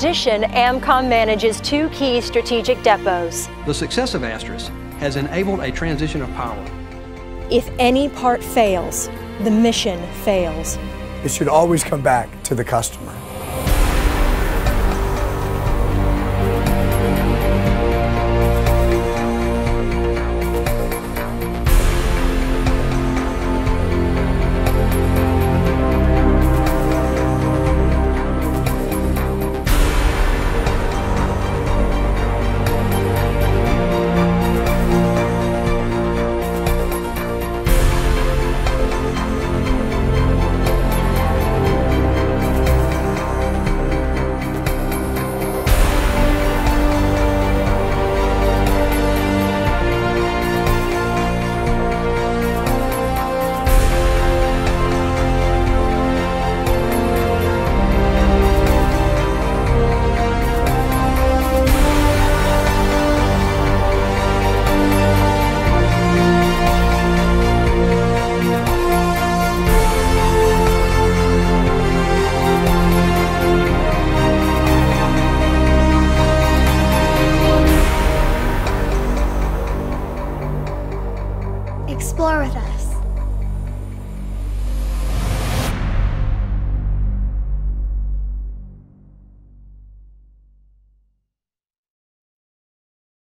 addition, AMCOM manages 2 key strategic depots. The success of Astris has enabled a transition of power. If any part fails, the mission fails. It should always come back to the customer. Explore with us.